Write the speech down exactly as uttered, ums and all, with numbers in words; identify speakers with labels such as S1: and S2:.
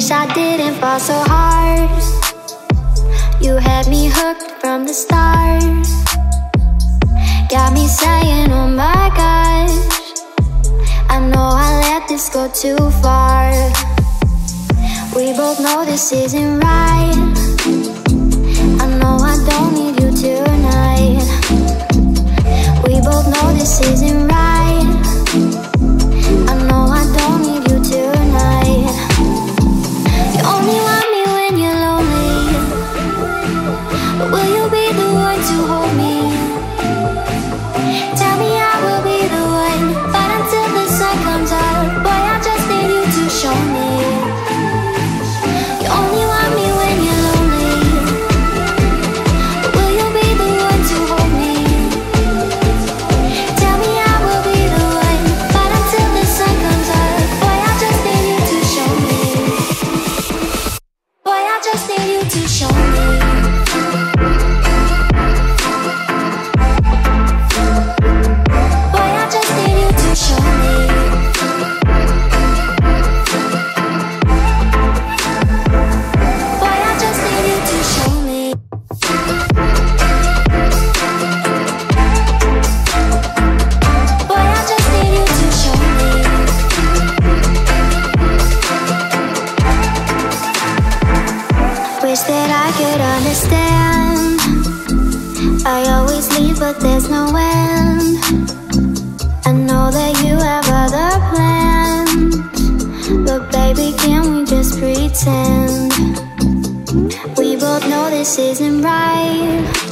S1: wish I didn't fall so hard. You had me hooked from the start. Got me saying, oh my gosh, I know I let this go too far. We both know this isn't right. I know I don't need you tonight. We both know this isn't right. I know I don't need you tonight. You only want me when you're lonely, but will you be the one to hold me? Tell me I will be the one, but until the sun comes up, boy, I just need you to show me. You only want me when you're lonely, but will you be the one to hold me? Tell me I will be the one, but until the sun comes up, boy, I just need you to show me. Boy, I just need you to show me. Boy, I just need you to show me. Boy, I just need you to show me. Boy, I just need you to show me. Wish that I could understand. I always leave, but there's no end. I know that you have other plans, but baby, can we just pretend? We both know this isn't right.